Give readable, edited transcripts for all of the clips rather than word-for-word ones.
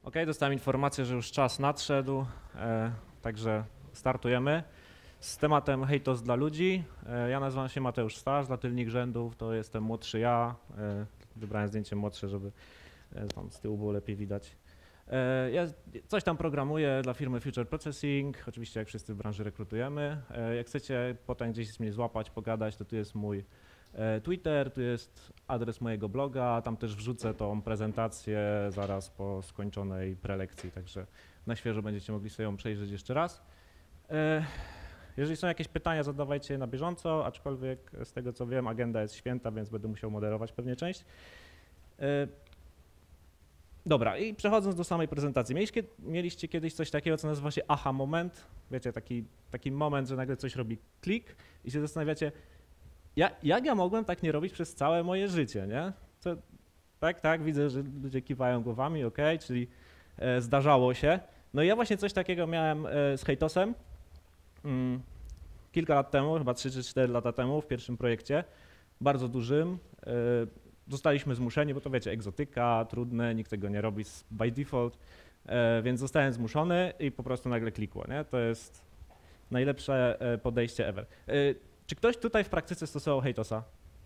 Ok, dostałem informację, że już czas nadszedł, także startujemy z tematem hejtos dla ludzi. Ja nazywam się Mateusz Stasz, dla tylnych rzędów to jestem młodszy ja. Wybrałem zdjęcie młodsze, żeby tam z tyłu było lepiej widać. Ja coś tam programuję dla firmy Future Processing, oczywiście jak wszyscy w branży rekrutujemy. Jak chcecie potem gdzieś mnie złapać, pogadać, to tu jest mój Twitter, tu jest adres mojego bloga, tam też wrzucę tą prezentację zaraz po skończonej prelekcji, także na świeżo będziecie mogli sobie ją przejrzeć jeszcze raz. Jeżeli są jakieś pytania, zadawajcie je na bieżąco, aczkolwiek z tego co wiem, agenda jest święta, więc będę musiał moderować pewnie część. Dobra, i przechodząc do samej prezentacji. Mieliście kiedyś coś takiego, co nazywa się aha moment? Wiecie, taki moment, że nagle coś robi klik i się zastanawiacie, jak ja mogłem tak nie robić przez całe moje życie, nie? Tak, widzę, że ludzie kiwają głowami, ok, czyli zdarzało się. No i ja właśnie coś takiego miałem z hejtosem kilka lat temu, chyba 3 czy 4 lata temu w pierwszym projekcie, bardzo dużym. Zostaliśmy zmuszeni, bo to wiecie, egzotyka, trudne, nikt tego nie robi by default, więc zostałem zmuszony i po prostu nagle klikło, nie? To jest najlepsze podejście ever. Czy ktoś tutaj w praktyce stosował hejtosa?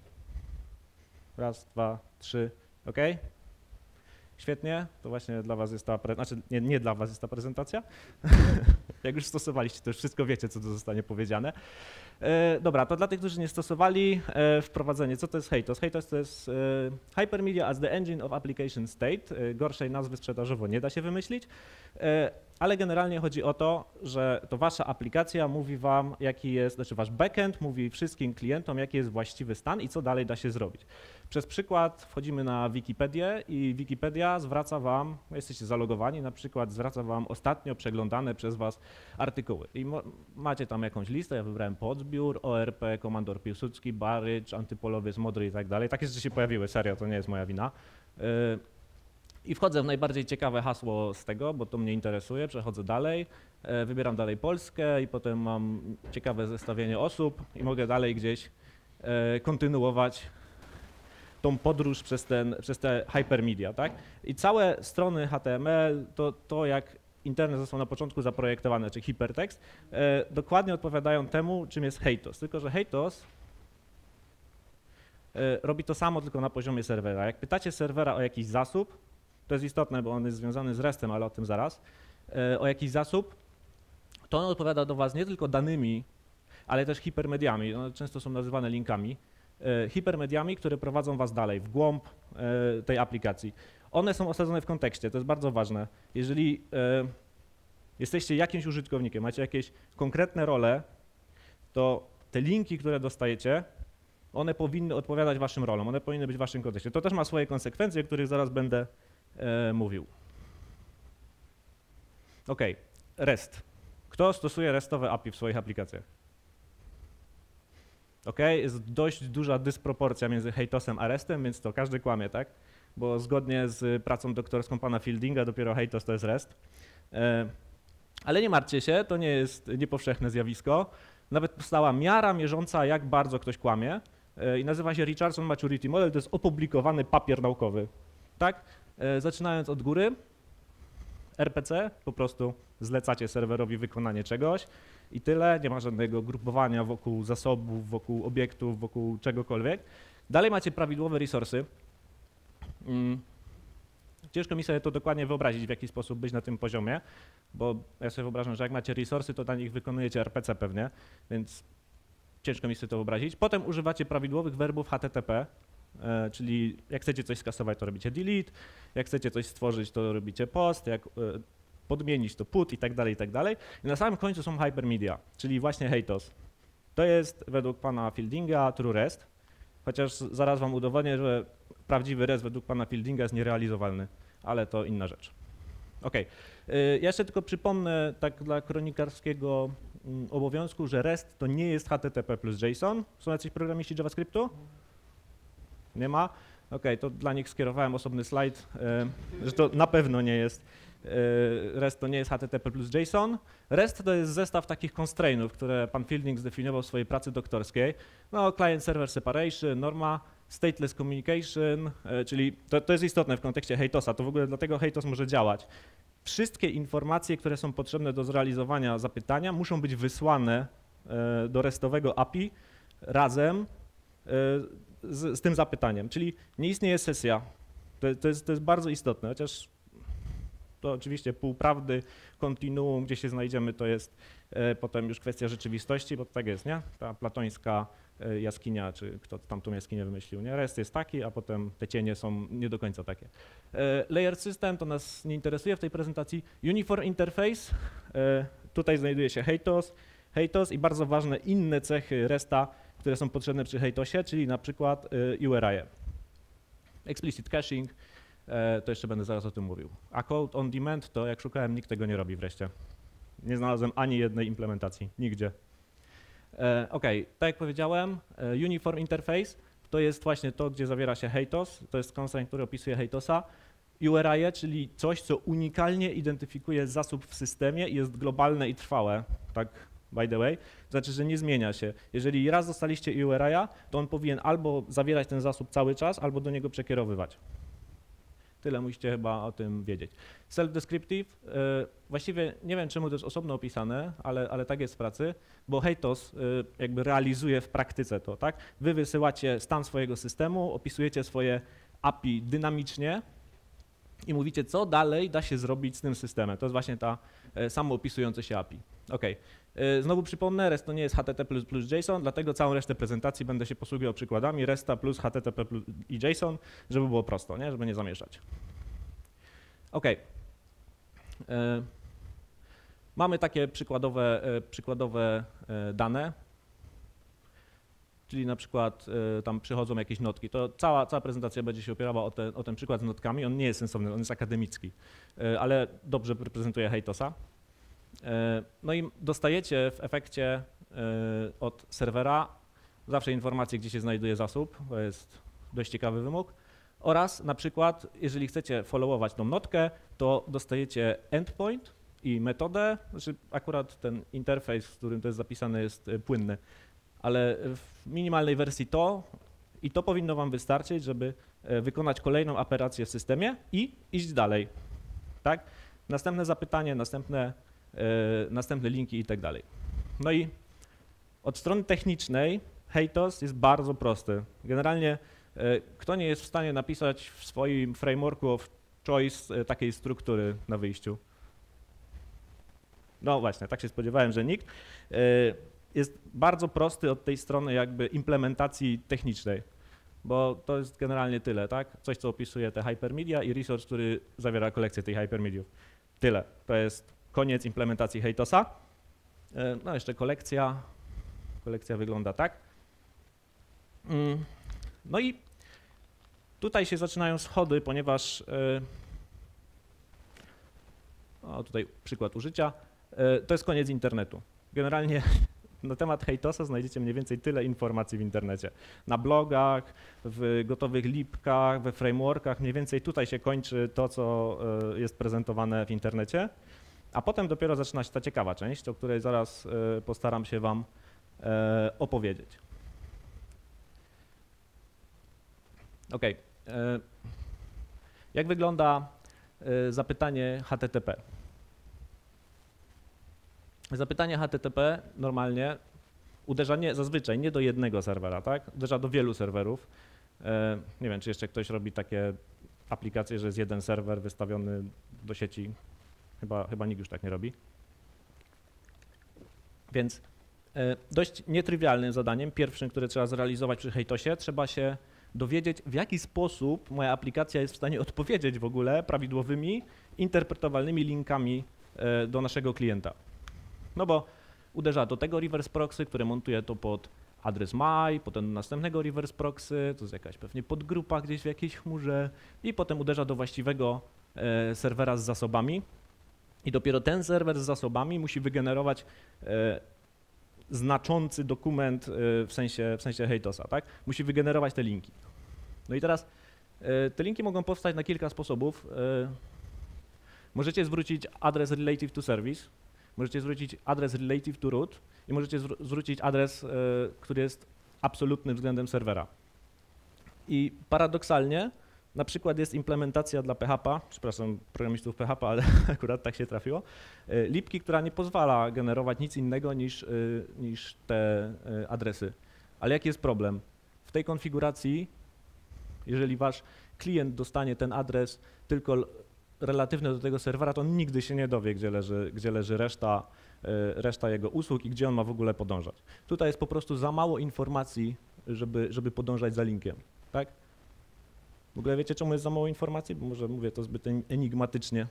Raz, dwa, trzy, ok? Świetnie, to właśnie dla was jest ta prezentacja, znaczy nie dla was jest ta prezentacja. Jak już stosowaliście, to już wszystko wiecie, co tu zostanie powiedziane. Dobra, to dla tych, którzy nie stosowali, wprowadzenie. Co to jest hejtos? Hejtos to jest Hypermedia as the Engine of Application State. Gorszej nazwy sprzedażowo nie da się wymyślić, ale generalnie chodzi o to, że to wasza aplikacja mówi wam, jaki jest, znaczy wasz backend mówi wszystkim klientom, jaki jest właściwy stan i co dalej da się zrobić. Przez przykład wchodzimy na Wikipedię i Wikipedia zwraca wam, jesteście zalogowani, na przykład zwraca wam ostatnio przeglądane przez was artykuły. I macie tam jakąś listę, ja wybrałem Podzbiór, ORP, Komandor Piłsudski, Barycz, Antypolowiec, Modry i tak dalej. Takie rzeczy się pojawiły, serio, to nie jest moja wina. I wchodzę w najbardziej ciekawe hasło z tego, bo to mnie interesuje, przechodzę dalej, wybieram dalej Polskę i potem mam ciekawe zestawienie osób i mogę dalej gdzieś kontynuować tą podróż przez te hypermedia, tak? I całe strony HTML, to jak internet został na początku zaprojektowany, czy hypertekst, dokładnie odpowiadają temu, czym jest hejtos. Tylko że hejtos robi to samo, tylko na poziomie serwera. Jak pytacie serwera o jakiś zasób, to jest istotne, bo on jest związany z restem, ale o tym zaraz, o jakiś zasób, to on odpowiada do was nie tylko danymi, ale też hipermediami, one często są nazywane linkami, hipermediami, które prowadzą was dalej, w głąb tej aplikacji. One są osadzone w kontekście, to jest bardzo ważne. Jeżeli jesteście jakimś użytkownikiem, macie jakieś konkretne role, to te linki, które dostajecie, one powinny odpowiadać waszym rolom, one powinny być w waszym kontekście. To też ma swoje konsekwencje, o których zaraz będę mówił. OK, REST. Kto stosuje RESTowe API w swoich aplikacjach? OK, jest dość duża dysproporcja między hejtosem a RESTem, więc to każdy kłamie, tak? Bo zgodnie z pracą doktorską pana Fieldinga dopiero hejtos to jest REST. Ale nie martwcie się, to nie jest niepowszechne zjawisko. Nawet powstała miara mierząca, jak bardzo ktoś kłamie i nazywa się Richardson Maturity Model, to jest opublikowany papier naukowy, tak? Zaczynając od góry, RPC, po prostu zlecacie serwerowi wykonanie czegoś i tyle, nie ma żadnego grupowania wokół zasobów, wokół obiektów, wokół czegokolwiek. Dalej macie prawidłowe resursy. Ciężko mi sobie to dokładnie wyobrazić, w jaki sposób być na tym poziomie, bo ja sobie wyobrażam, że jak macie resursy, to dla nich wykonujecie RPC pewnie, więc ciężko mi sobie to wyobrazić. Potem używacie prawidłowych werbów HTTP, czyli jak chcecie coś skasować, to robicie delete, jak chcecie coś stworzyć, to robicie post, jak podmienić, to put i tak dalej, i tak dalej. I na samym końcu są hypermedia, czyli właśnie hejtos. To jest według pana Fieldinga true REST, chociaż zaraz wam udowodnię, że prawdziwy REST według pana Fieldinga jest nierealizowalny, ale to inna rzecz. OK, ja jeszcze tylko przypomnę tak dla kronikarskiego obowiązku, że REST to nie jest HTTP plus JSON. Są jacyś programiści JavaScriptu? Nie ma? OK, to dla nich skierowałem osobny slajd, że to na pewno nie jest, REST to nie jest HTTP plus JSON. REST to jest zestaw takich constraintów, które pan Fielding zdefiniował w swojej pracy doktorskiej. No, client-server separation, norma, stateless communication, czyli to jest istotne w kontekście Hejtosa, to w ogóle dlatego Hejtos może działać. Wszystkie informacje, które są potrzebne do zrealizowania zapytania, muszą być wysłane do restowego API razem z tym zapytaniem, czyli nie istnieje sesja. To jest bardzo istotne, chociaż to oczywiście półprawdy, kontinuum, gdzie się znajdziemy, to jest potem już kwestia rzeczywistości, bo to tak jest, nie? Ta platońska jaskinia, czy kto tam tą jaskinię wymyślił, nie? Rest jest taki, a potem te cienie są nie do końca takie. Layer System to nas nie interesuje w tej prezentacji. Uniform Interface, tutaj znajduje się Hejtos i bardzo ważne inne cechy Resta, które są potrzebne przy Hejtosie, czyli na przykład URI. Explicit caching, to jeszcze będę zaraz o tym mówił. A Code on Demand to jak szukałem, nikt tego nie robi wreszcie. Nie znalazłem ani jednej implementacji, nigdzie. OK, tak jak powiedziałem, Uniform Interface to jest właśnie to, gdzie zawiera się Hejtos, to jest constraint, który opisuje Hejtosa. URI, czyli coś, co unikalnie identyfikuje zasób w systemie i jest globalne i trwałe, tak by the way, to znaczy, że nie zmienia się. Jeżeli raz dostaliście URI, to on powinien albo zawierać ten zasób cały czas, albo do niego przekierowywać. Tyle musicie chyba o tym wiedzieć. Self-descriptive, właściwie nie wiem, czemu to jest osobno opisane, ale tak jest w pracy, bo Hejtos jakby realizuje w praktyce to, tak? Wy wysyłacie stan swojego systemu, opisujecie swoje API dynamicznie i mówicie, co dalej da się zrobić z tym systemem. To jest właśnie ta samoopisująca się API. OK. Znowu przypomnę, REST to nie jest HTTP plus JSON, dlatego całą resztę prezentacji będę się posługiwał przykładami RESTA plus HTTP i JSON, żeby było prosto, nie? Żeby nie zamieszać. OK. Mamy takie przykładowe dane, czyli na przykład tam przychodzą jakieś notki. To cała prezentacja będzie się opierała o ten przykład z notkami. On nie jest sensowny, on jest akademicki, ale dobrze reprezentuje Hejtosa. No i dostajecie w efekcie od serwera zawsze informację, gdzie się znajduje zasób, to jest dość ciekawy wymóg, oraz na przykład, jeżeli chcecie followować tą notkę, to dostajecie endpoint i metodę, znaczy akurat ten interfejs, w którym to jest zapisane, jest płynny, ale w minimalnej wersji to powinno wam wystarczyć, żeby wykonać kolejną operację w systemie i iść dalej, tak? Następne zapytanie, następne linki i tak dalej. No i od strony technicznej Hejtos jest bardzo prosty. Generalnie kto nie jest w stanie napisać w swoim frameworku of choice takiej struktury na wyjściu? No właśnie, tak się spodziewałem, że nikt. Jest bardzo prosty od tej strony jakby implementacji technicznej, bo to jest generalnie tyle, tak? Coś, co opisuje te hypermedia i resource, który zawiera kolekcję tych hypermediów. Tyle. To jest koniec implementacji Hejtosa. No jeszcze kolekcja. Kolekcja wygląda tak. No i tutaj się zaczynają schody, ponieważ tutaj przykład użycia. To jest koniec internetu. Generalnie na temat Hejtosa znajdziecie mniej więcej tyle informacji w internecie. Na blogach, w gotowych lipkach, we frameworkach, mniej więcej tutaj się kończy to, co jest prezentowane w internecie. A potem dopiero zaczyna się ta ciekawa część, o której zaraz postaram się wam opowiedzieć. OK. Jak wygląda zapytanie HTTP? Zapytanie HTTP normalnie uderza zazwyczaj nie do jednego serwera, tak? Uderza do wielu serwerów. Nie wiem, czy jeszcze ktoś robi takie aplikacje, że jest jeden serwer wystawiony do sieci. Chyba nikt już tak nie robi. Więc dość nietrywialnym zadaniem, pierwszym, które trzeba zrealizować przy Hejtosie, trzeba się dowiedzieć, w jaki sposób moja aplikacja jest w stanie odpowiedzieć w ogóle prawidłowymi, interpretowalnymi linkami do naszego klienta. No bo uderza do tego reverse proxy, które montuje to pod adres MAI, potem do następnego reverse proxy, to jest jakaś pewnie podgrupa gdzieś w jakiejś chmurze i potem uderza do właściwego serwera z zasobami i dopiero ten serwer z zasobami musi wygenerować znaczący dokument w sensie Hejtosa, tak? Musi wygenerować te linki. No i teraz te linki mogą powstać na kilka sposobów. Możecie zwrócić adres relative to service, możecie zwrócić adres relative to root i możecie zwrócić adres, który jest absolutny względem serwera. I paradoksalnie na przykład jest implementacja dla PHP, przepraszam, programistów PHP, ale akurat tak się trafiło, lipki, która nie pozwala generować nic innego niż te adresy. Ale jaki jest problem? W tej konfiguracji, jeżeli wasz klient dostanie ten adres tylko relatywny do tego serwera, to on nigdy się nie dowie, gdzie leży reszta jego usług i gdzie on ma w ogóle podążać. Tutaj jest po prostu za mało informacji, żeby podążać za linkiem, tak? W ogóle wiecie, czemu jest za mało informacji? Bo może mówię to zbyt enigmatycznie.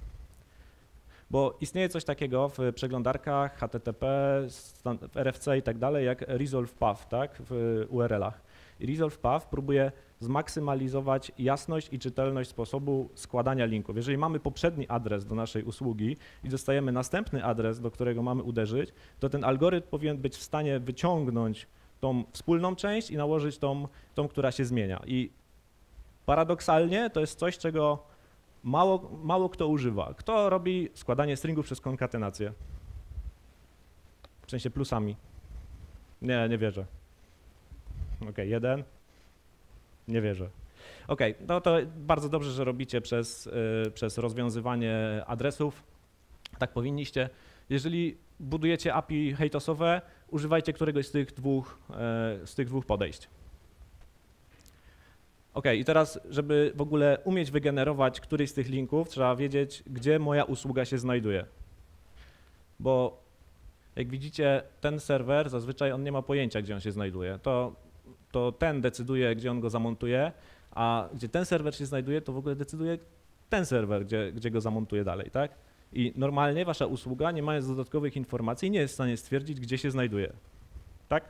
Bo istnieje coś takiego w przeglądarkach, HTTP, w RFC i tak dalej, jak resolve path, tak, w URL-ach. I resolve path próbuje zmaksymalizować jasność i czytelność sposobu składania linków. Jeżeli mamy poprzedni adres do naszej usługi i dostajemy następny adres, do którego mamy uderzyć, to ten algorytm powinien być w stanie wyciągnąć tą wspólną część i nałożyć tą, która się zmienia. I paradoksalnie to jest coś, czego mało kto używa. Kto robi składanie stringów przez konkatenację? W sensie plusami. Nie wierzę. Okej, jeden. Nie wierzę. Okej, no to bardzo dobrze, że robicie przez rozwiązywanie adresów. Tak powinniście. Jeżeli budujecie API hejtosowe, używajcie któregoś z tych dwóch podejść. Okej, i teraz, żeby w ogóle umieć wygenerować któryś z tych linków, trzeba wiedzieć, gdzie moja usługa się znajduje. Bo jak widzicie, ten serwer, zazwyczaj on nie ma pojęcia, gdzie on się znajduje. To ten decyduje, gdzie on go zamontuje, a gdzie ten serwer się znajduje, to w ogóle decyduje ten serwer, gdzie go zamontuje dalej, tak? I normalnie wasza usługa, nie mając dodatkowych informacji, nie jest w stanie stwierdzić, gdzie się znajduje, tak?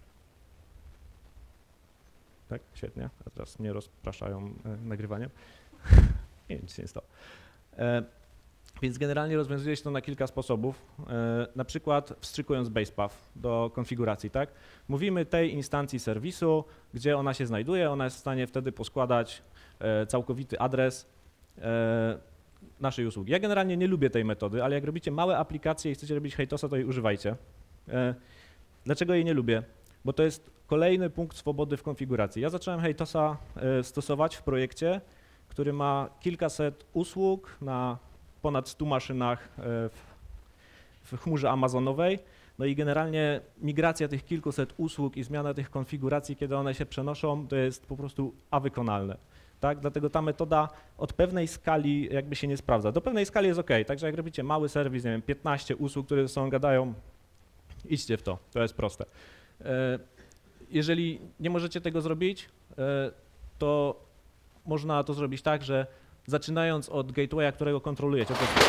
Tak, świetnie. A teraz mnie rozpraszają nagrywaniem. Nie wiem, nic się nie stało. Więc generalnie rozwiązuje się to na kilka sposobów, na przykład wstrzykując basepath do konfiguracji, tak? Mówimy tej instancji serwisu, gdzie ona się znajduje, ona jest w stanie wtedy poskładać całkowity adres naszej usługi. Ja generalnie nie lubię tej metody, ale jak robicie małe aplikacje i chcecie robić hejtosa, to jej używajcie. Dlaczego jej nie lubię? Bo to jest kolejny punkt swobody w konfiguracji. Ja zacząłem hejtosa stosować w projekcie, który ma kilkaset usług na ponad 100 maszynach w chmurze amazonowej. No i generalnie migracja tych kilkuset usług i zmiana tych konfiguracji, kiedy one się przenoszą, to jest po prostu awykonalne. Tak? Dlatego ta metoda od pewnej skali jakby się nie sprawdza. Do pewnej skali jest OK, także jak robicie mały serwis, nie wiem, 15 usług, które ze sobą gadają, idźcie w to jest proste. Jeżeli nie możecie tego zrobić, to można to zrobić tak, że zaczynając od gatewaya, którego kontrolujecie.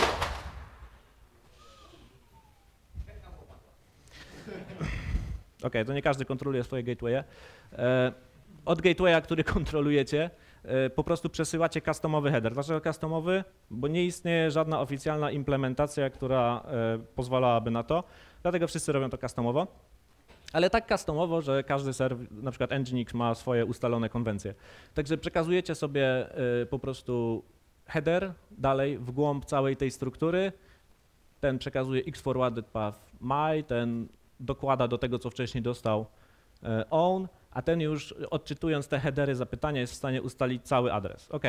OK, to nie każdy kontroluje swoje gatewaye. Od gatewaya, który kontrolujecie, po prostu przesyłacie customowy header. Dlaczego customowy? Bo nie istnieje żadna oficjalna implementacja, która pozwalałaby na to, dlatego wszyscy robią to customowo. Ale tak customowo, że każdy serwer, na przykład Nginx ma swoje ustalone konwencje. Także przekazujecie sobie po prostu header dalej w głąb całej tej struktury. Ten przekazuje x-forwarded path my, ten dokłada do tego, co wcześniej dostał own, a ten już odczytując te headery zapytania jest w stanie ustalić cały adres. OK.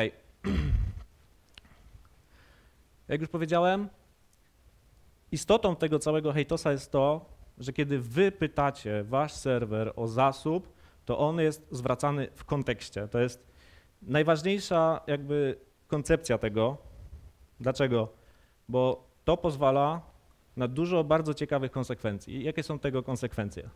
Jak już powiedziałem, istotą tego całego hejtosa jest to, że kiedy wy pytacie wasz serwer o zasób, to on jest zwracany w kontekście. To jest najważniejsza jakby koncepcja tego. Dlaczego? Bo to pozwala na dużo bardzo ciekawych konsekwencji. I jakie są tego konsekwencje?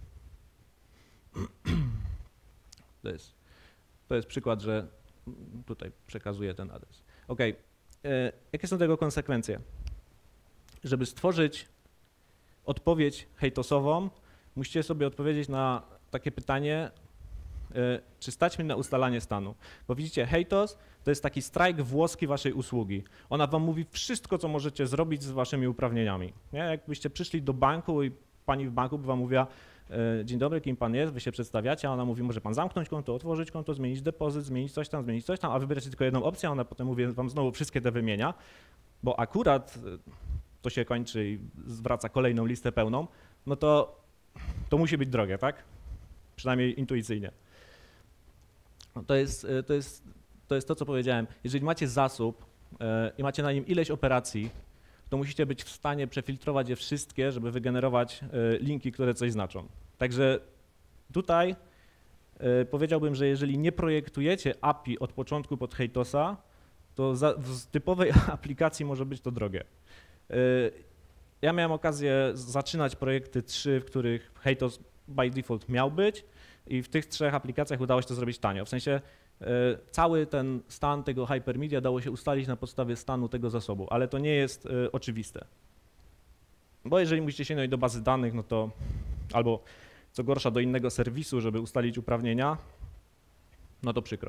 To jest przykład, że tutaj przekazuję ten adres. OK. Jakie są tego konsekwencje? Żeby stworzyć odpowiedź hejtosową, musicie sobie odpowiedzieć na takie pytanie, czy stać mnie na ustalanie stanu. Bo widzicie, hejtos to jest taki strajk włoski waszej usługi. Ona wam mówi wszystko, co możecie zrobić z waszymi uprawnieniami. Nie? Jakbyście przyszli do banku i pani w banku by wam mówiła, dzień dobry, kim pan jest, wy się przedstawiacie, a ona mówi, może pan zamknąć konto, otworzyć konto, zmienić depozyt, zmienić coś tam, a wybieracie tylko jedną opcję, a ona potem mówi wam znowu wszystkie te wymienia, bo akurat to się kończy i zwraca kolejną listę pełną, no to musi być drogie, tak? Przynajmniej intuicyjnie. To jest to, co powiedziałem. Jeżeli macie zasób i macie na nim ileś operacji, to musicie być w stanie przefiltrować je wszystkie, żeby wygenerować linki, które coś znaczą. Także tutaj powiedziałbym, że jeżeli nie projektujecie API od początku pod Hejtosa, to w typowej aplikacji może być to drogie. Ja miałem okazję zaczynać projekty 3, w których Hejtos by default miał być i w tych 3 aplikacjach udało się to zrobić tanio. W sensie cały ten stan tego hypermedia dało się ustalić na podstawie stanu tego zasobu, ale to nie jest oczywiste. Bo jeżeli musicie sięgnąć do bazy danych, no to albo co gorsza do innego serwisu, żeby ustalić uprawnienia, no to przykro.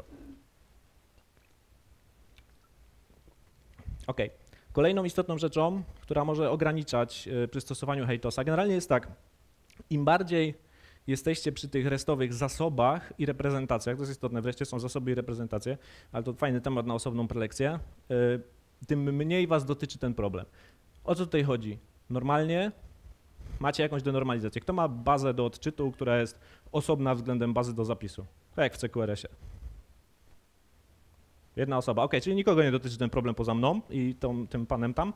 OK. Kolejną istotną rzeczą, która może ograniczać przy stosowaniu Hejtosa, generalnie jest tak, im bardziej jesteście przy tych restowych zasobach i reprezentacjach, to jest istotne, wreszcie są zasoby i reprezentacje, ale to fajny temat na osobną prelekcję, tym mniej was dotyczy ten problem. O co tutaj chodzi? Normalnie macie jakąś denormalizację. Kto ma bazę do odczytu, która jest osobna względem bazy do zapisu? Tak jak w CQRS-ie. Jedna osoba. OK, czyli nikogo nie dotyczy ten problem poza mną i tym panem tam.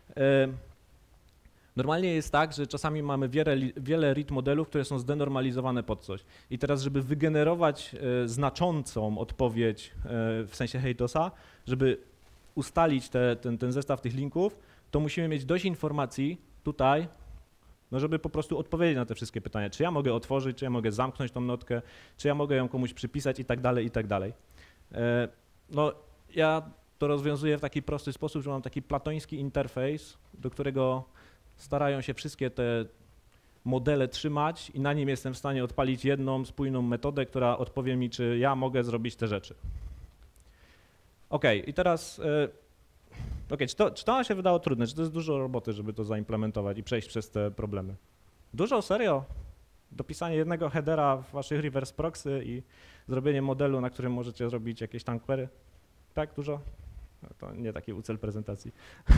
Normalnie jest tak, że czasami mamy wiele read modelów, które są zdenormalizowane pod coś. I teraz, żeby wygenerować znaczącą odpowiedź w sensie Hejtosa, żeby ustalić ten zestaw tych linków, to musimy mieć dość informacji tutaj, no żeby po prostu odpowiedzieć na te wszystkie pytania. Czy ja mogę otworzyć, czy ja mogę zamknąć tą notkę, czy ja mogę ją komuś przypisać i tak dalej, i tak dalej. No ja to rozwiązuję w taki prosty sposób, że mam taki platoński interfejs, do którego starają się wszystkie te modele trzymać i na nim jestem w stanie odpalić jedną spójną metodę, która odpowie mi, czy ja mogę zrobić te rzeczy. OK, i teraz, czy to się wydało trudne? Czy to jest dużo roboty, żeby to zaimplementować i przejść przez te problemy? Dużo? Serio? Dopisanie jednego headera w waszych reverse proxy i zrobienie modelu, na którym możecie zrobić jakieś tam query? Tak, dużo? No to nie taki cel prezentacji.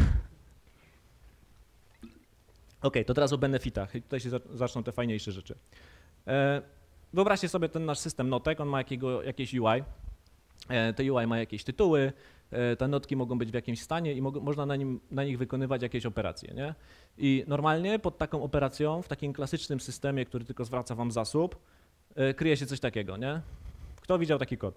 OK, to teraz o benefitach i tutaj się zaczną te fajniejsze rzeczy. Wyobraźcie sobie ten nasz system notek, on ma jakieś UI. Te UI ma jakieś tytuły, te notki mogą być w jakimś stanie i można na nich wykonywać jakieś operacje, nie? I normalnie pod taką operacją, w takim klasycznym systemie, który tylko zwraca wam zasób, kryje się coś takiego, nie? Kto widział taki kod?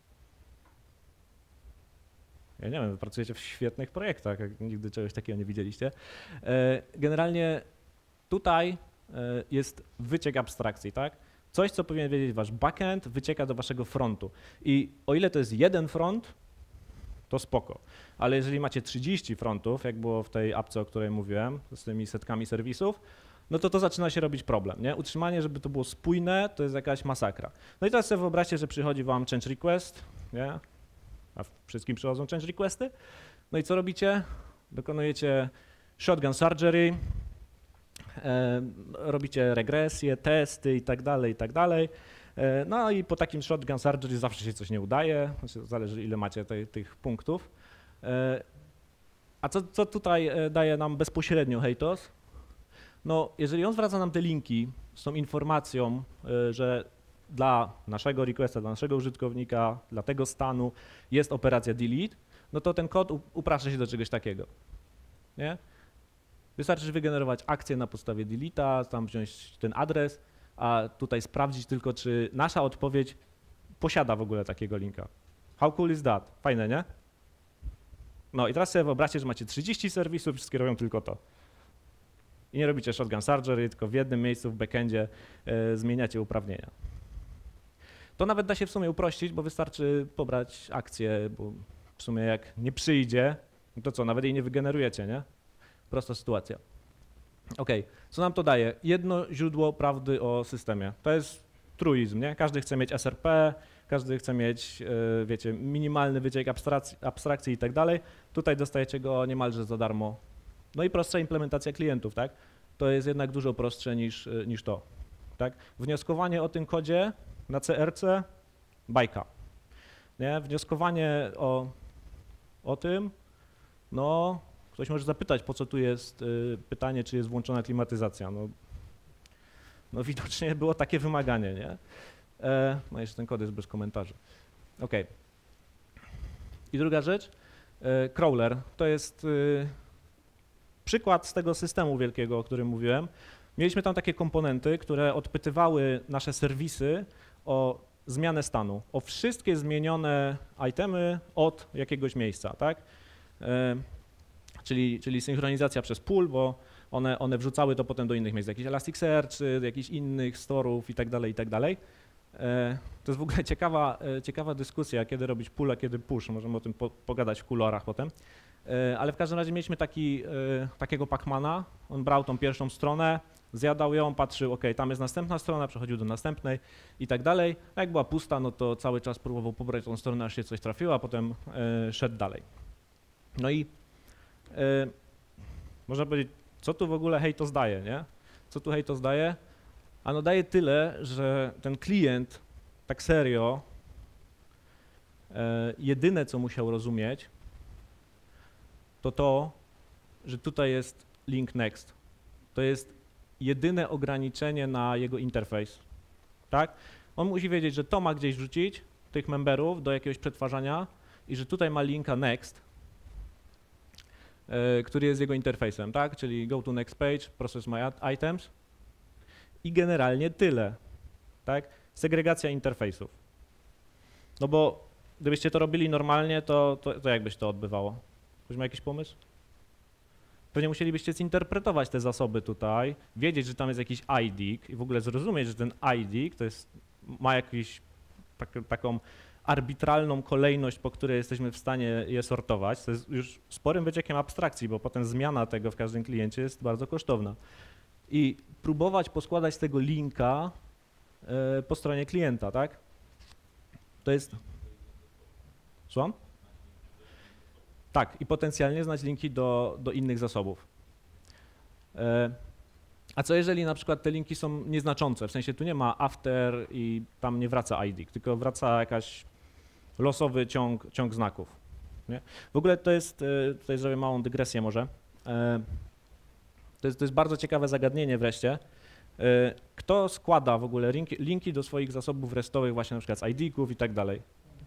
Ja nie wiem, wy pracujecie w świetnych projektach, jak nigdy czegoś takiego nie widzieliście. Generalnie tutaj jest wyciek abstrakcji, tak? Coś, co powinien wiedzieć wasz backend, wycieka do waszego frontu. I o ile to jest jeden front, to spoko. Ale jeżeli macie 30 frontów, jak było w tej apce, o której mówiłem, z tymi setkami serwisów, no to zaczyna się robić problem, nie? Utrzymanie, żeby to było spójne, to jest jakaś masakra. No i teraz sobie wyobraźcie, że przychodzi wam change request, nie? A wszystkim przychodzą change requesty. No i co robicie? Dokonujecie shotgun surgery, robicie regresje, testy i tak dalej, i tak dalej. No i po takim shotgun surgery zawsze się coś nie udaje, znaczy zależy ile macie tych punktów. A co tutaj daje nam bezpośrednio Hejtos? No jeżeli on zwraca nam te linki z tą informacją, że dla naszego requesta, dla naszego użytkownika, dla tego stanu jest operacja delete, no to ten kod upraszcza się do czegoś takiego, nie? Wystarczy wygenerować akcję na podstawie delete'a, tam wziąć ten adres, a tutaj sprawdzić tylko, czy nasza odpowiedź posiada w ogóle takiego linka. How cool is that? Fajne, nie? No i teraz sobie wyobraźcie, że macie 30 serwisów, wszystkie robią tylko to. I nie robicie shotgun surgery, tylko w jednym miejscu w backendzie zmieniacie uprawnienia. To nawet da się w sumie uprościć, bo wystarczy pobrać akcję, bo w sumie jak nie przyjdzie, no to co, nawet jej nie wygenerujecie, nie? Prosta sytuacja. OK, co nam to daje? Jedno źródło prawdy o systemie. To jest truizm, nie? Każdy chce mieć SRP, każdy chce mieć, wiecie, minimalny wyciek abstrakcji i tak dalej. Tutaj dostajecie go niemalże za darmo. No i prostsza implementacja klientów, tak? To jest jednak dużo prostsze niż to, tak? Wnioskowanie o tym kodzie na CRC, bajka, nie? Wnioskowanie o tym, no ktoś może zapytać, po co tu jest pytanie, czy jest włączona klimatyzacja. No widocznie było takie wymaganie, nie? No jeszcze ten kod jest bez komentarzy. OK. I druga rzecz, crawler, to jest przykład z tego systemu wielkiego, o którym mówiłem. Mieliśmy tam takie komponenty, które odpytywały nasze serwisy o zmianę stanu, o wszystkie zmienione itemy od jakiegoś miejsca, tak? Czyli synchronizacja przez pool, bo one wrzucały to potem do innych miejsc, jakichś Elasticsearch, czy jakichś innych storów i tak dalej, i tak dalej. To jest w ogóle ciekawa dyskusja, kiedy robić pull, a kiedy push. Możemy o tym pogadać w kuluarach potem. Ale w każdym razie mieliśmy takiego pacmana, on brał tą pierwszą stronę, zjadał ją, patrzył, OK, tam jest następna strona, przechodził do następnej i tak dalej. A jak była pusta, no to cały czas próbował pobrać tą stronę, aż się coś trafiło, a potem szedł dalej. No i można powiedzieć, co tu w ogóle Heitos daje, nie? Co tu Heitos daje? Ano daje tyle, że ten klient tak serio jedyne, co musiał rozumieć, to, że tutaj jest link next. To jest jedyne ograniczenie na jego interfejs, tak? On musi wiedzieć, że to ma gdzieś wrzucić, tych memberów do jakiegoś przetwarzania i że tutaj ma linka next, który jest jego interfejsem, tak? Czyli go to next page, process my items i generalnie tyle, tak? Segregacja interfejsów. No bo gdybyście to robili normalnie, to jak byś to odbywało? Ktoś ma jakiś pomysł? Pewnie musielibyście zinterpretować te zasoby tutaj, wiedzieć, że tam jest jakiś ID i w ogóle zrozumieć, że ten ID to jest, ma jakąś taką arbitralną kolejność, po której jesteśmy w stanie je sortować. To jest już sporym wyciekiem abstrakcji, bo potem zmiana tego w każdym kliencie jest bardzo kosztowna. I próbować poskładać z tego linka po stronie klienta, tak? To jest... Słucham? Tak, i potencjalnie znać linki do innych zasobów. A co jeżeli na przykład te linki są nieznaczące, w sensie tu nie ma after i tam nie wraca ID, tylko wraca jakaś losowy ciąg znaków. Nie? W ogóle to jest, tutaj zrobię małą dygresję może, to jest bardzo ciekawe zagadnienie wreszcie. Kto składa w ogóle linki do swoich zasobów restowych właśnie na przykład z ID-ków i tak dalej?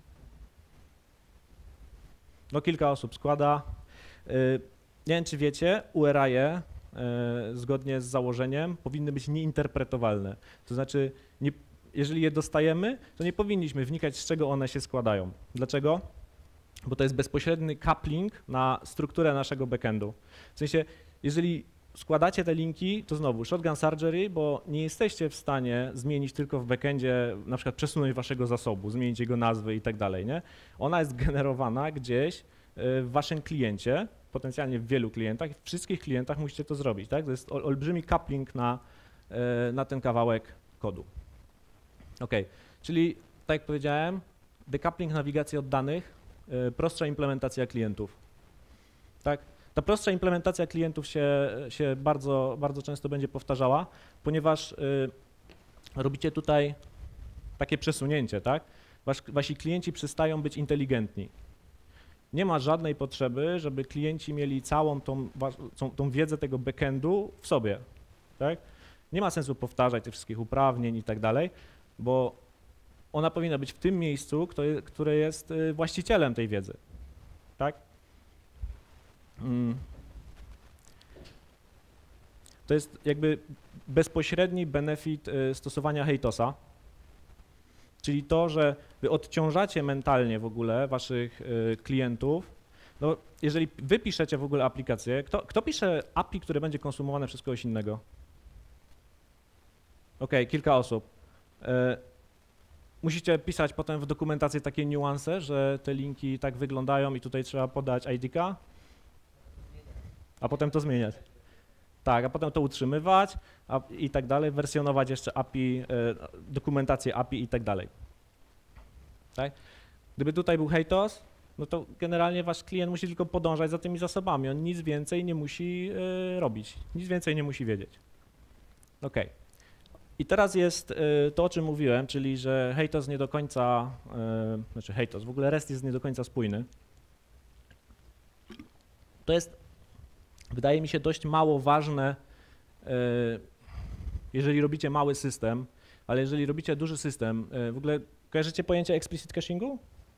No kilka osób składa. Nie wiem, czy wiecie, URI-e zgodnie z założeniem powinny być nieinterpretowalne. To znaczy, jeżeli je dostajemy, to nie powinniśmy wnikać, z czego one się składają. Dlaczego? Bo to jest bezpośredni coupling na strukturę naszego backendu. W sensie, jeżeli składacie te linki, to znowu shotgun surgery, bo nie jesteście w stanie zmienić tylko w backendzie, na przykład przesunąć waszego zasobu, zmienić jego nazwy i tak dalej, nie? Ona jest generowana gdzieś w waszym kliencie, potencjalnie w wielu klientach, w wszystkich klientach musicie to zrobić, tak? To jest olbrzymi coupling na ten kawałek kodu. OK, czyli tak jak powiedziałem, decoupling nawigacji od danych, prostsza implementacja klientów, tak? Ta prostsza implementacja klientów się bardzo, bardzo często będzie powtarzała, ponieważ robicie tutaj takie przesunięcie, tak? Wasi klienci przestają być inteligentni. Nie ma żadnej potrzeby, żeby klienci mieli całą tą wiedzę tego backendu w sobie, tak? Nie ma sensu powtarzać tych wszystkich uprawnień i tak dalej, bo ona powinna być w tym miejscu, które jest właścicielem tej wiedzy, tak? To jest jakby bezpośredni benefit stosowania Heitosa, czyli to, że wy odciążacie mentalnie w ogóle waszych klientów. No, jeżeli wy piszecie w ogóle aplikację, kto pisze API, które będzie konsumowane przez kogoś innego? OK, kilka osób. Musicie pisać potem w dokumentacji takie niuanse, że te linki tak wyglądają i tutaj trzeba podać ID-ka, a potem to zmieniać. Tak, a potem to utrzymywać i tak dalej, wersjonować jeszcze API, dokumentację API i tak dalej. Tak? Gdyby tutaj był Heitos, no to generalnie wasz klient musi tylko podążać za tymi zasobami, on nic więcej nie musi robić, nic więcej nie musi wiedzieć. OK. I teraz jest to, o czym mówiłem, czyli że Heitos nie do końca, znaczy Heitos, w ogóle REST jest nie do końca spójny. To jest, wydaje mi się, dość mało ważne, jeżeli robicie mały system, ale jeżeli robicie duży system, w ogóle kojarzycie pojęcie explicit cachingu?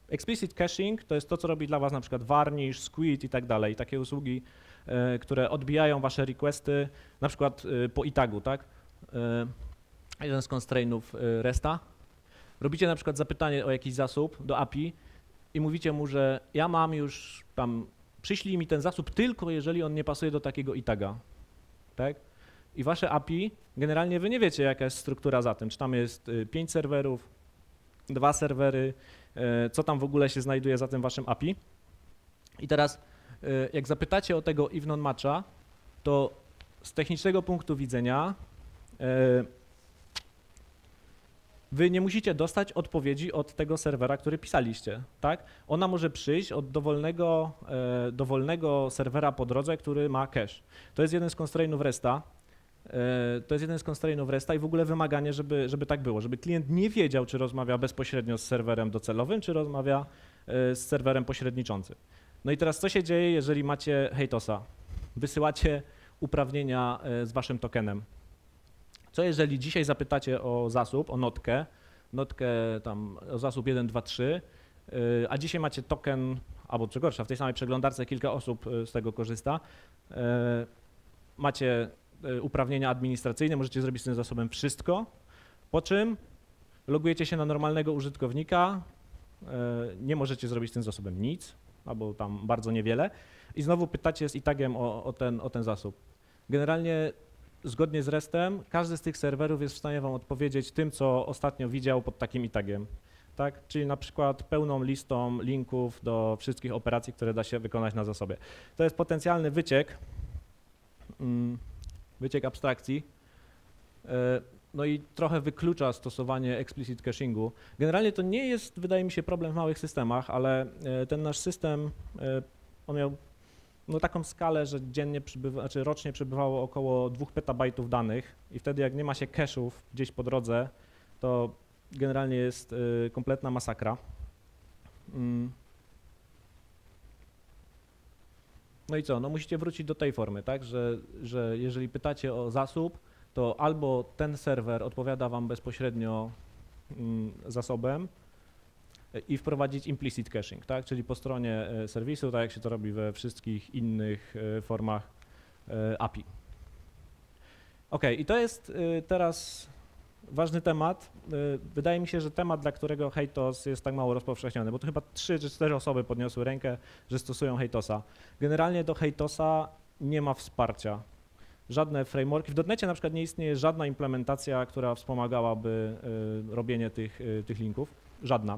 Explicit caching to jest to, co robi dla was na przykład Varnish, Squid i tak dalej, takie usługi, które odbijają wasze requesty, na przykład po e-tagu, tak? Jeden z constraintów RESTA. Robicie na przykład zapytanie o jakiś zasób do API i mówicie mu, że ja mam już tam, przyślij mi ten zasób tylko jeżeli on nie pasuje do takiego e-taga, tak? I wasze API, generalnie wy nie wiecie, jaka jest struktura za tym, czy tam jest 5 serwerów, 2 serwery, co tam w ogóle się znajduje za tym waszym API. I teraz jak zapytacie o tego if non-matcha, to z technicznego punktu widzenia wy nie musicie dostać odpowiedzi od tego serwera, który pisaliście, tak? Ona może przyjść od dowolnego serwera po drodze, który ma cache. To jest jeden z constraintów RESTA. I w ogóle wymaganie, żeby tak było, żeby klient nie wiedział, czy rozmawia bezpośrednio z serwerem docelowym, czy rozmawia z serwerem pośredniczącym. No i teraz co się dzieje, jeżeli macie HATOS-a? Wysyłacie uprawnienia z waszym tokenem. Co jeżeli dzisiaj zapytacie o zasób, o notkę tam o zasób 1, 2, 3, a dzisiaj macie token, albo co gorsza, w tej samej przeglądarce kilka osób z tego korzysta, macie uprawnienia administracyjne, możecie zrobić z tym zasobem wszystko, po czym logujecie się na normalnego użytkownika, nie możecie zrobić z tym zasobem nic, albo tam bardzo niewiele i znowu pytacie z e-tagiem o ten zasób. Generalnie zgodnie z REST-em każdy z tych serwerów jest w stanie wam odpowiedzieć tym, co ostatnio widział pod takim e-tagiem, tak? Czyli na przykład pełną listą linków do wszystkich operacji, które da się wykonać na zasobie. To jest potencjalny wyciek abstrakcji, no i trochę wyklucza stosowanie explicit cachingu. Generalnie to nie jest, wydaje mi się, problem w małych systemach, ale ten nasz system, on miał no taką skalę, że rocznie przybywało około 2 petabajtów danych i wtedy jak nie ma się cache'ów gdzieś po drodze, to generalnie jest kompletna masakra. No i co? No musicie wrócić do tej formy, tak? Że jeżeli pytacie o zasób, to albo ten serwer odpowiada wam bezpośrednio zasobem i wprowadzić implicit caching, tak? Czyli po stronie serwisu, tak jak się to robi we wszystkich innych formach API. OK, i to jest teraz ważny temat. Wydaje mi się, że temat, dla którego HATOS jest tak mało rozpowszechniony, bo to chyba 3 czy 4 osoby podniosły rękę, że stosują HATOSa. Generalnie do HATOSa nie ma wsparcia. Żadne frameworki. W .NETcie na przykład nie istnieje żadna implementacja, która wspomagałaby robienie tych linków. Żadna.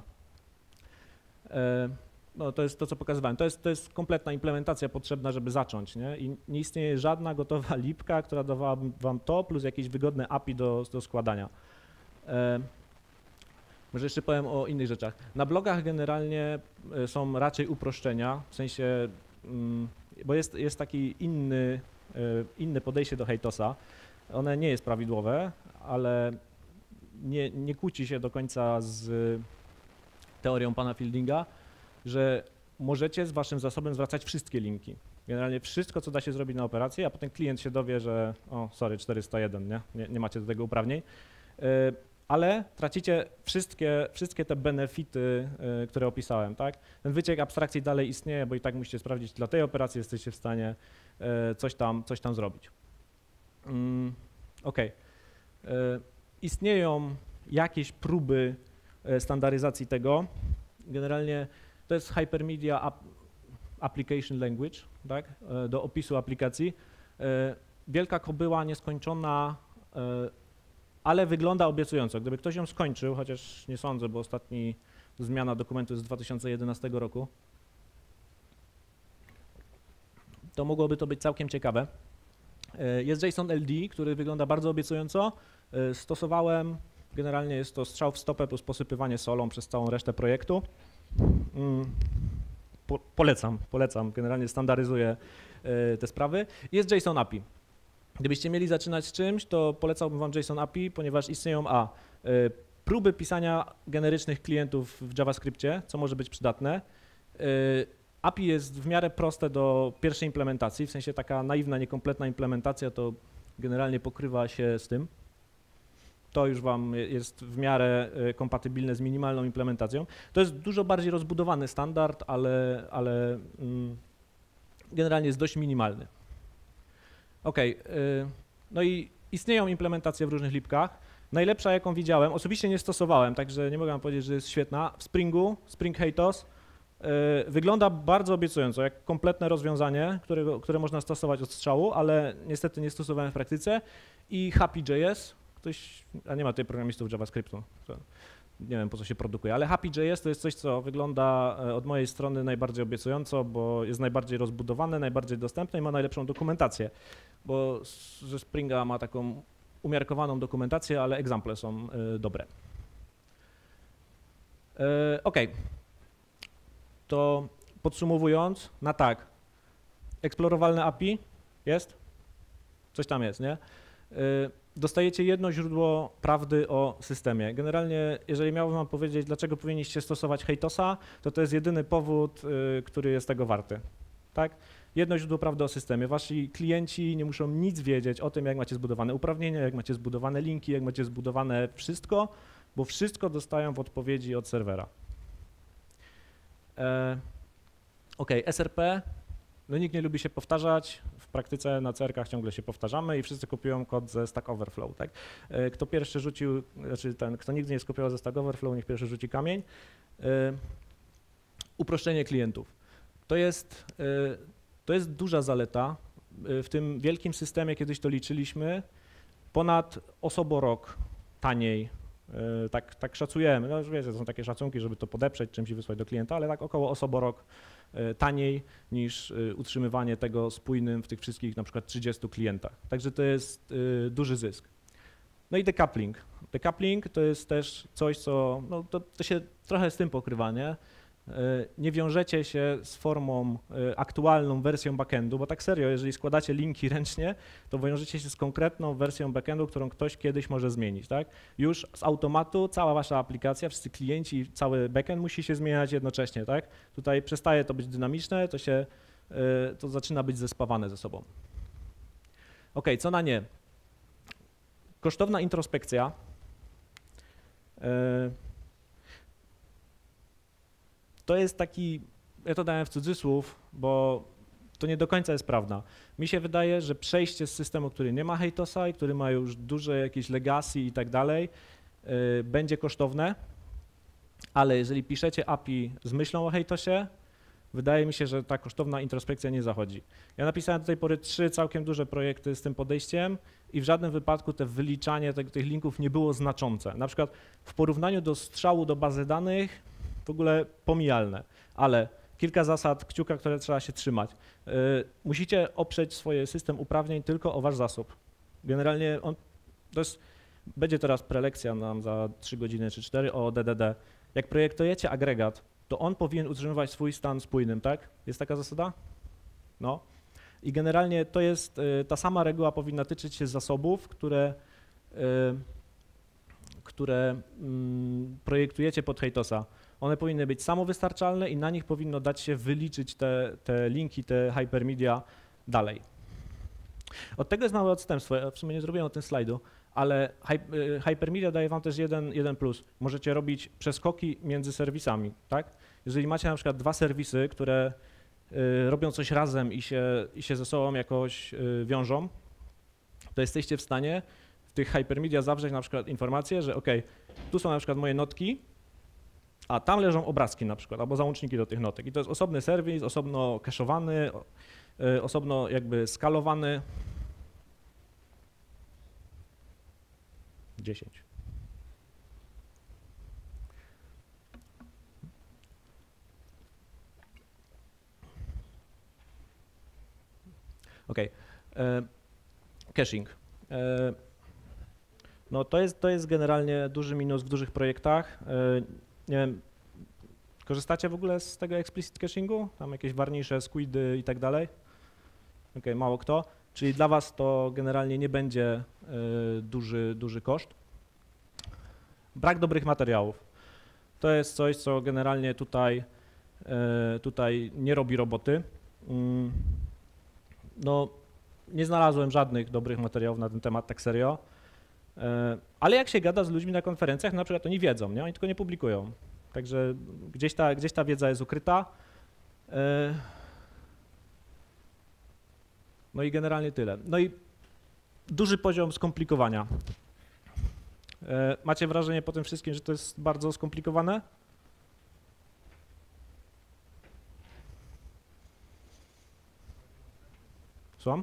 No to jest to, co pokazywałem. To jest kompletna implementacja potrzebna, żeby zacząć, nie? I nie istnieje żadna gotowa lipka, która dawałaby wam to, plus jakieś wygodne API do składania. Może jeszcze powiem o innych rzeczach. Na blogach generalnie są raczej uproszczenia, w sensie, bo jest taki inne podejście do HATOSa. One nie jest prawidłowe, ale nie kłóci się do końca z teorią pana Fieldinga, że możecie z waszym zasobem zwracać wszystkie linki. Generalnie wszystko, co da się zrobić na operację, a potem klient się dowie, że o, sorry, 401, nie macie do tego uprawnień, ale tracicie wszystkie te benefity, które opisałem, tak? Ten wyciek abstrakcji dalej istnieje, bo i tak musicie sprawdzić, dla tej operacji jesteście w stanie coś tam zrobić. OK. Istnieją jakieś próby standaryzacji tego. Generalnie to jest Hypermedia Application Language, tak? Do opisu aplikacji. Wielka kobyła, nieskończona, ale wygląda obiecująco. Gdyby ktoś ją skończył, chociaż nie sądzę, bo ostatni zmiana dokumentu jest z 2011 roku, to mogłoby to być całkiem ciekawe. Jest JSON LD, który wygląda bardzo obiecująco. Stosowałem, generalnie jest to strzał w stopę plus posypywanie solą przez całą resztę projektu. Polecam, generalnie standaryzuję te sprawy. Jest JSON API. Gdybyście mieli zaczynać z czymś, to polecałbym wam JSON API, ponieważ istnieją próby pisania generycznych klientów w JavaScriptie, co może być przydatne. API jest w miarę proste do pierwszej implementacji, w sensie taka naiwna, niekompletna implementacja to generalnie pokrywa się z tym. to już wam jest w miarę kompatybilne z minimalną implementacją. To jest dużo bardziej rozbudowany standard, ale generalnie jest dość minimalny. OK, no i istnieją implementacje w różnych lipkach. Najlepsza, jaką widziałem, osobiście nie stosowałem, także nie mogę wam powiedzieć, że jest świetna, w Springu, Spring HTOS, wygląda bardzo obiecująco, jak kompletne rozwiązanie, które można stosować od strzału, ale niestety nie stosowałem w praktyce. I Happy.js, a nie ma tutaj programistów JavaScriptu, nie wiem po co się produkuje, ale Happy.js to jest coś, co wygląda od mojej strony najbardziej obiecująco, bo jest najbardziej rozbudowane, najbardziej dostępne i ma najlepszą dokumentację, bo ze Springa ma taką umiarkowaną dokumentację, ale egzample są dobre. OK. To podsumowując, tak, eksplorowalne API jest, coś tam jest, nie? Dostajecie jedno źródło prawdy o systemie. Generalnie, jeżeli miałbym wam powiedzieć, dlaczego powinniście stosować HTOS-a, to jest jedyny powód, który jest tego warty, tak? Jedno źródło prawdy o systemie. Wasi klienci nie muszą nic wiedzieć o tym, jak macie zbudowane uprawnienia, jak macie zbudowane linki, jak macie zbudowane wszystko, bo wszystko dostają w odpowiedzi od serwera. OK, SRP, no nikt nie lubi się powtarzać, w praktyce na CR-kach ciągle się powtarzamy i wszyscy kopiują kod ze Stack Overflow, tak? Kto pierwszy rzucił, kto nigdy nie skopiował ze Stack Overflow, niech pierwszy rzuci kamień. Uproszczenie klientów. To jest duża zaleta. W tym wielkim systemie, kiedyś to liczyliśmy, ponad osoborok taniej. Tak szacujemy, no już wiecie, to są takie szacunki, żeby to podeprzeć czymś i wysłać do klienta, ale tak około osoborok taniej niż utrzymywanie tego spójnym w tych wszystkich na przykład 30 klientach. Także to jest duży zysk. No i decoupling. Decoupling to jest też coś, co no to się trochę z tym pokrywa, nie? Nie wiążecie się z formą aktualną wersją backendu, bo tak serio, jeżeli składacie linki ręcznie, to wiążecie się z konkretną wersją backendu, którą ktoś kiedyś może zmienić, tak? Już z automatu cała wasza aplikacja, wszyscy klienci i cały backend musi się zmieniać jednocześnie, tak? Tutaj przestaje to być dynamiczne, to zaczyna być zespawane ze sobą. OK, co na nie? Kosztowna introspekcja. To jest taki, ja to dałem w cudzysłów, bo to nie do końca jest prawda. Mi się wydaje, że przejście z systemu, który nie ma HTOS-a i który ma już duże jakieś legacy i tak dalej, będzie kosztowne, ale jeżeli piszecie API z myślą o HTOS-ie, wydaje mi się, że ta kosztowna introspekcja nie zachodzi. Ja napisałem do tej pory 3 całkiem duże projekty z tym podejściem i w żadnym wypadku te wyliczanie tych linków nie było znaczące. Na przykład w porównaniu do strzału do bazy danych w ogóle pomijalne, ale kilka zasad kciuka, które trzeba się trzymać. Musicie oprzeć swój system uprawnień tylko o wasz zasób. Generalnie będzie teraz prelekcja nam za 3 godziny czy 4 o DDD. Jak projektujecie agregat, to on powinien utrzymywać swój stan spójnym, tak? Jest taka zasada? No. I generalnie to jest, ta sama reguła powinna tyczyć się zasobów, które projektujecie pod HTOS-a. One powinny być samowystarczalne i na nich powinno dać się wyliczyć te linki, te hypermedia dalej. Od tego jest małe odstępstwo, ja w sumie nie zrobiłem o tym slajdu, ale hypermedia daje wam też jeden plus. Możecie robić przeskoki między serwisami, tak? Jeżeli macie na przykład 2 serwisy, które robią coś razem i się ze sobą jakoś wiążą, to jesteście w stanie w tych hypermedia zawrzeć na przykład informację, że OK, tu są na przykład moje notki, a tam leżą obrazki na przykład, albo załączniki do tych notek. I to jest osobny serwis, osobno cachowany, osobno jakby skalowany. 10. OK. Caching. No to jest generalnie duży minus w dużych projektach. Nie wiem, korzystacie w ogóle z tego explicit cachingu? Tam jakieś warniejsze squidy i tak dalej? OK, mało kto. Czyli dla was to generalnie nie będzie duży koszt. Brak dobrych materiałów. To jest coś, co generalnie tutaj nie robi roboty. No, nie znalazłem żadnych dobrych materiałów na ten temat tak serio. Ale jak się gada z ludźmi na konferencjach, na przykład oni wiedzą, nie? Oni tylko nie publikują. Także gdzieś ta wiedza jest ukryta. No i generalnie tyle. No i duży poziom skomplikowania. Macie wrażenie po tym wszystkim, że to jest bardzo skomplikowane? Słucham?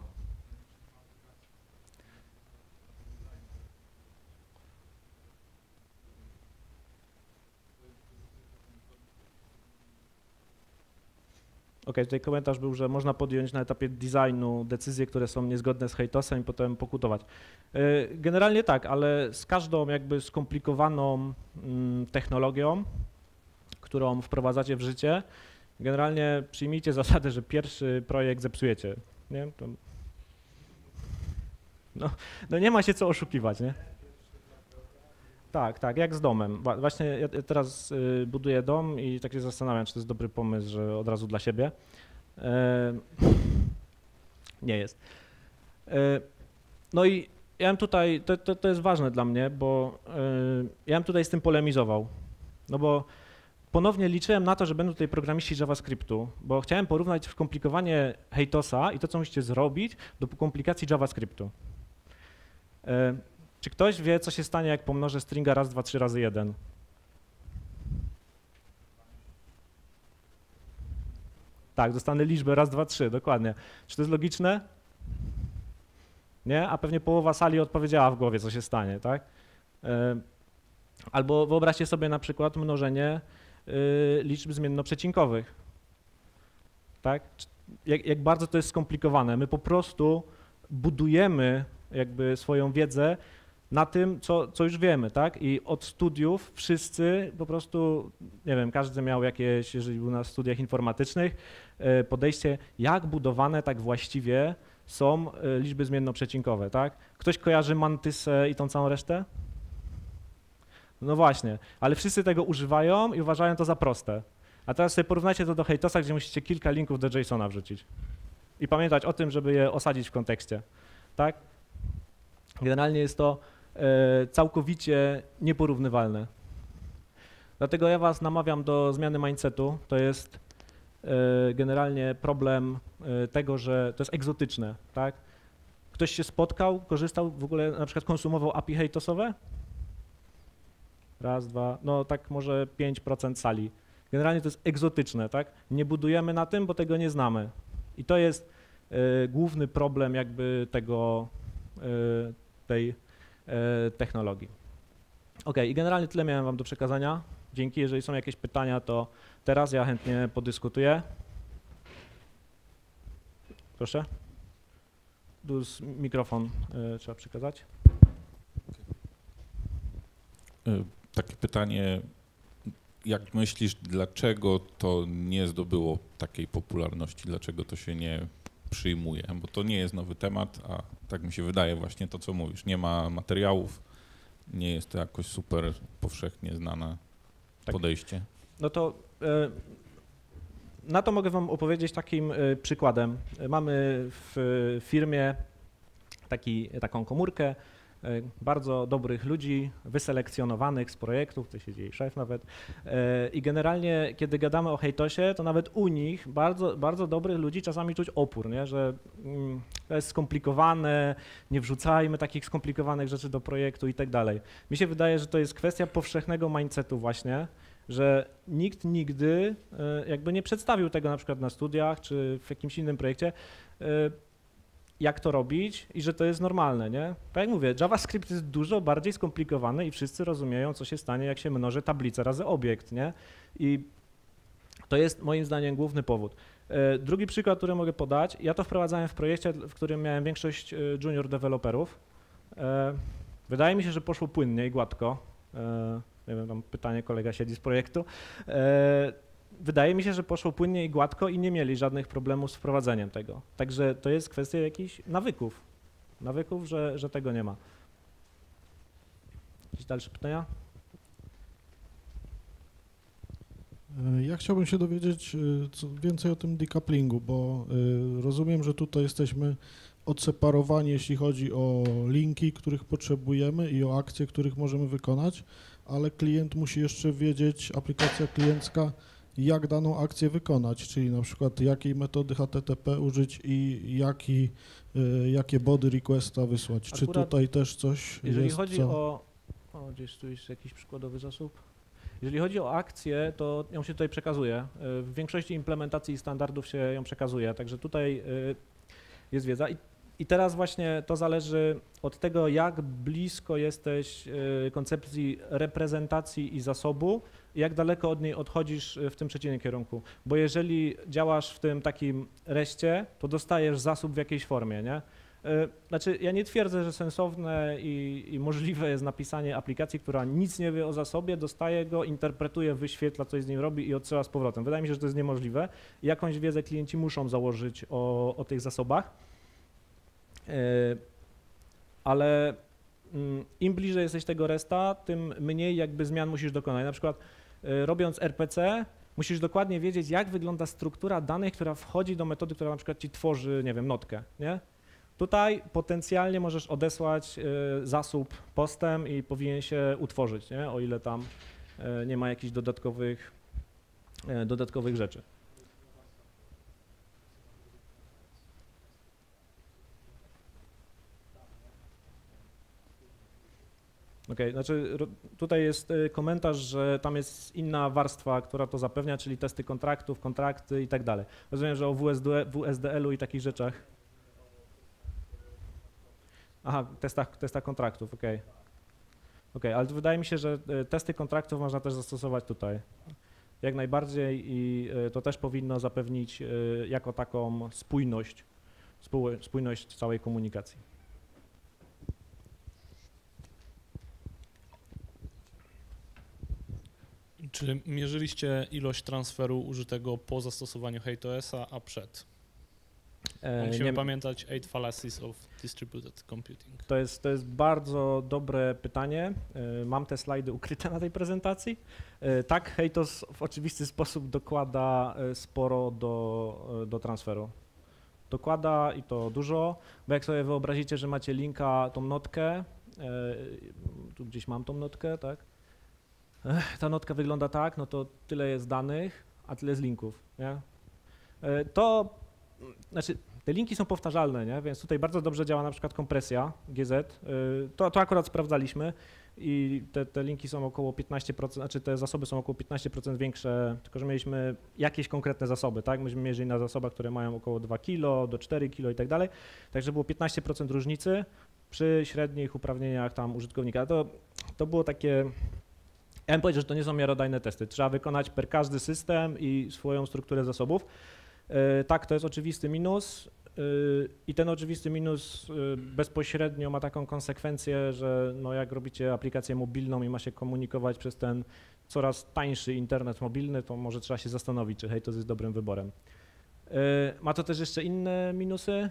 Okej, tutaj komentarz był, że można podjąć na etapie designu decyzje, które są niezgodne z hejtosem i potem pokutować. Generalnie tak, ale z każdą jakby skomplikowaną technologią, którą wprowadzacie w życie, generalnie przyjmijcie zasadę, że pierwszy projekt zepsujecie. Nie? No nie ma się co oszukiwać, nie? Tak, jak z domem. Właśnie ja teraz buduję dom i tak się zastanawiam, czy to jest dobry pomysł, że od razu dla siebie. Nie jest. No i ja bym tutaj, to jest ważne dla mnie, bo ja bym tutaj z tym polemizował. No bo ponownie liczyłem na to, że będą tutaj programiści JavaScriptu, bo chciałem porównać skomplikowanie hejtosa i to, co musicie zrobić, do komplikacji JavaScriptu. Czy ktoś wie, co się stanie, jak pomnożę stringa raz, dwa, trzy razy 1? Tak, dostanę liczbę raz, dwa, trzy, dokładnie. Czy to jest logiczne? Nie? A pewnie połowa sali odpowiedziała w głowie, co się stanie, tak? Albo wyobraźcie sobie na przykład mnożenie liczb zmiennoprzecinkowych. Tak? Jak bardzo to jest skomplikowane. My po prostu budujemy jakby swoją wiedzę na tym, co już wiemy, tak? I od studiów wszyscy po prostu, nie wiem, każdy miał jakieś, jeżeli był na studiach informatycznych, podejście, jak budowane tak właściwie są liczby zmiennoprzecinkowe, tak? Ktoś kojarzy mantysę i tą całą resztę? No właśnie, ale wszyscy tego używają i uważają to za proste. A teraz sobie porównajcie to do hejtosa, gdzie musicie kilka linków do JSON-a wrzucić. I pamiętać o tym, żeby je osadzić w kontekście, tak? Generalnie jest to całkowicie nieporównywalne. Dlatego ja was namawiam do zmiany mindsetu. To jest generalnie problem tego, że to jest egzotyczne, tak? Ktoś się spotkał, korzystał, w ogóle na przykład konsumował API hejtosowe? Raz, dwa, no tak może 5% sali. Generalnie to jest egzotyczne, tak? Nie budujemy na tym, bo tego nie znamy. I to jest główny problem jakby tej technologii. Ok, i generalnie tyle miałem wam do przekazania. Dzięki, jeżeli są jakieś pytania, to teraz ja chętnie podyskutuję. Proszę. Tu mikrofon trzeba przekazać. Takie pytanie, jak myślisz, dlaczego to nie zdobyło takiej popularności, dlaczego to się nie przyjmuje, bo to nie jest nowy temat, a tak mi się wydaje właśnie to, co mówisz, nie ma materiałów, nie jest to jakoś super powszechnie znane podejście. No to na to mogę wam opowiedzieć takim przykładem. Mamy w firmie taką komórkę bardzo dobrych ludzi, wyselekcjonowanych z projektów, to się dzieje szef nawet. I generalnie, kiedy gadamy o hejtosie, to nawet u nich bardzo, bardzo dobrych ludzi czasami czuć opór, nie? Że to jest skomplikowane, nie wrzucajmy takich skomplikowanych rzeczy do projektu i tak dalej. Mi się wydaje, że to jest kwestia powszechnego mindsetu właśnie, że nikt nigdy jakby nie przedstawił tego na przykład na studiach czy w jakimś innym projekcie, jak to robić i że to jest normalne, nie? Tak jak mówię, JavaScript jest dużo bardziej skomplikowany i wszyscy rozumieją, co się stanie, jak się mnoży tablicę razy obiekt, nie? I to jest moim zdaniem główny powód. Drugi przykład, który mogę podać, ja to wprowadzałem w projekcie, w którym miałem większość junior deweloperów. Wydaje mi się, że poszło płynnie i gładko. Nie wiem, tam pytanie, kolega siedzi z projektu. Wydaje mi się, że poszło płynnie i gładko i nie mieli żadnych problemów z wprowadzeniem tego. Także to jest kwestia jakichś nawyków, że tego nie ma. Jakieś dalsze pytania? Ja chciałbym się dowiedzieć więcej o tym decouplingu, bo rozumiem, że tutaj jesteśmy odseparowani, jeśli chodzi o linki, których potrzebujemy i o akcje, których możemy wykonać, ale klient musi jeszcze wiedzieć, aplikacja kliencka, jak daną akcję wykonać, czyli na przykład jakiej metody HTTP użyć i jakie body requesta wysłać. Czy Akurat tutaj też coś jeżeli jest? chodzi co... o, gdzieś tu jest jakiś przykładowy zasób. Jeżeli chodzi o akcję, to ją się tutaj przekazuje. W większości implementacji i standardów się ją przekazuje, także tutaj jest wiedza. I teraz właśnie to zależy od tego, jak blisko jesteś koncepcji reprezentacji i zasobu, i jak daleko od niej odchodzisz w tym przeciwnym kierunku. Bo jeżeli działasz w tym takim reście, to dostajesz zasób w jakiejś formie, nie? Znaczy, ja nie twierdzę, że sensowne i możliwe jest napisanie aplikacji, która nic nie wie o zasobie, dostaje go, interpretuje, wyświetla, coś z nim robi i odsyła z powrotem. Wydaje mi się, że to jest niemożliwe. Jakąś wiedzę klienci muszą założyć o tych zasobach, ale im bliżej jesteś tego resta, tym mniej jakby zmian musisz dokonać. Na przykład robiąc RPC, musisz dokładnie wiedzieć, jak wygląda struktura danych, która wchodzi do metody, która na przykład ci tworzy, nie wiem, notkę, nie? Tutaj potencjalnie możesz odesłać zasób postem i powinien się utworzyć, nie? O ile tam nie ma jakichś dodatkowych rzeczy. Okej, znaczy tutaj jest komentarz, że tam jest inna warstwa, która to zapewnia, czyli testy kontraktów, kontrakty i tak dalej. Rozumiem, że o WSDL-u i takich rzeczach. Aha, testach kontraktów, okej. Okej, ale wydaje mi się, że testy kontraktów można też zastosować tutaj. Jak najbardziej i to też powinno zapewnić jako taką spójność całej komunikacji. Czy mierzyliście ilość transferu użytego po zastosowaniu HateOS-a, a przed? Musimy pamiętać 8 fallacies of distributed computing. To jest bardzo dobre pytanie. Mam te slajdy ukryte na tej prezentacji. Tak, HateOS w oczywisty sposób dokłada sporo do transferu. Dokłada i to dużo, bo jak sobie wyobrazicie, że macie linka, tą notkę, tu gdzieś mam tą notkę, tak? Ta notka wygląda tak, no to tyle jest danych, a tyle jest linków, nie? Znaczy, te linki są powtarzalne, nie? Więc tutaj bardzo dobrze działa na przykład kompresja GZ. To akurat sprawdzaliśmy i te linki są około 15%, znaczy te zasoby są około 15% większe, tylko że mieliśmy jakieś konkretne zasoby, tak? Myśmy mierzyli na zasobach, które mają około 2 kg do 4 kg i tak dalej, także było 15% różnicy przy średnich uprawnieniach tam użytkownika. To było takie... Ja bym powiedział, że to nie są miarodajne testy. Trzeba wykonać per każdy system i swoją strukturę zasobów. Tak, to jest oczywisty minus i ten oczywisty minus bezpośrednio ma taką konsekwencję, że no jak robicie aplikację mobilną i ma się komunikować przez ten coraz tańszy internet mobilny, to może trzeba się zastanowić, czy HateOS jest dobrym wyborem. Ma to też jeszcze inne minusy.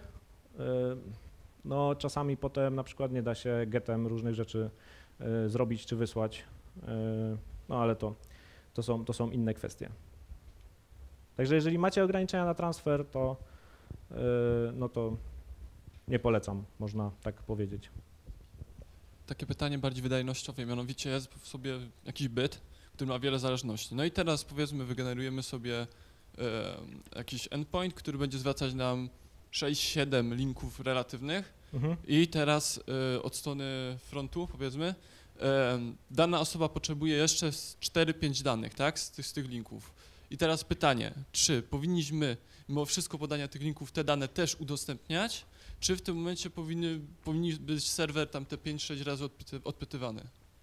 No czasami potem na przykład nie da się getem różnych rzeczy zrobić czy wysłać. No ale to są inne kwestie. Także jeżeli macie ograniczenia na transfer, to no to nie polecam, można tak powiedzieć. Takie pytanie bardziej wydajnościowe, mianowicie jest w sobie jakiś byt, który ma wiele zależności. No i teraz powiedzmy wygenerujemy sobie jakiś endpoint, który będzie zwracać nam 6-7 linków relatywnych i teraz od strony frontu powiedzmy dana osoba potrzebuje jeszcze 4-5 danych, tak, z tych linków. I teraz pytanie, czy powinniśmy mimo wszystko podania tych linków te dane też udostępniać, czy w tym momencie powinien być serwer tam te 5-6 razy odpytywany?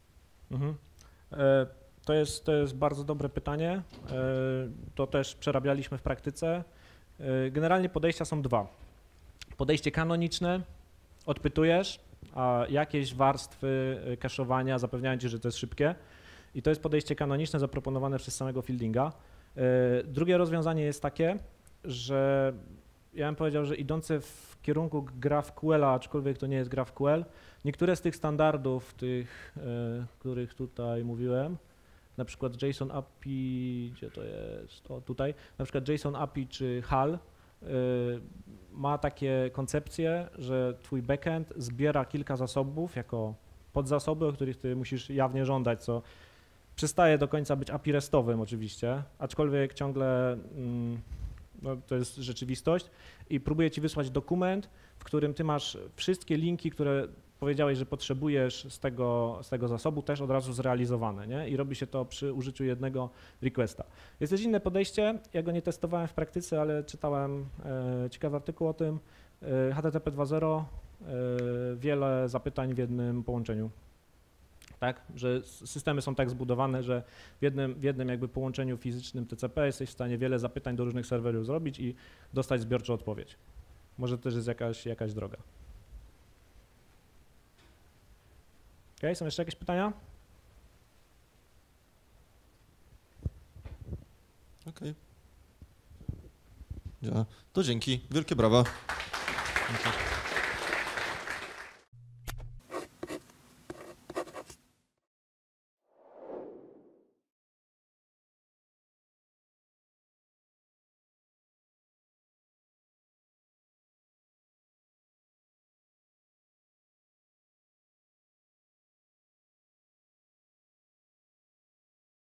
To jest bardzo dobre pytanie, to też przerabialiśmy w praktyce. Generalnie podejścia są dwa. Podejście kanoniczne, odpytujesz, a jakieś warstwy cache'owania zapewniają ci, że to jest szybkie i to jest podejście kanoniczne zaproponowane przez samego Fieldinga. Drugie rozwiązanie jest takie, że ja bym powiedział, że idące w kierunku GraphQL-a, aczkolwiek to nie jest GraphQL, niektóre z tych standardów, tych, których tutaj mówiłem, na przykład JSON API, gdzie to jest, o tutaj, na przykład JSON API czy HAL, ma takie koncepcje, że twój backend zbiera kilka zasobów jako podzasoby, o których ty musisz jawnie żądać, co przestaje do końca być API RESTowym oczywiście, aczkolwiek ciągle no, to jest rzeczywistość i próbuje ci wysłać dokument, w którym ty masz wszystkie linki, które powiedziałeś, że potrzebujesz z tego zasobu, też od razu zrealizowane, nie? I robi się to przy użyciu jednego requesta. Jest też inne podejście, ja go nie testowałem w praktyce, ale czytałem ciekawy artykuł o tym, HTTP 2.0, wiele zapytań w jednym połączeniu. Tak, że systemy są tak zbudowane, że w jednym jakby połączeniu fizycznym TCP jesteś w stanie wiele zapytań do różnych serwerów zrobić i dostać zbiorczą odpowiedź. Może to też jest jakaś droga. Ok, są jeszcze jakieś pytania? Okej. To dzięki, wielkie brawa. Dzięki.